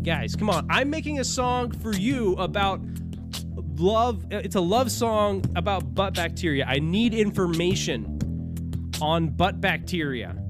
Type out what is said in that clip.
Guys, come on. I'm making a song for you about love. It's a love song about butt bacteria. I need information on butt bacteria.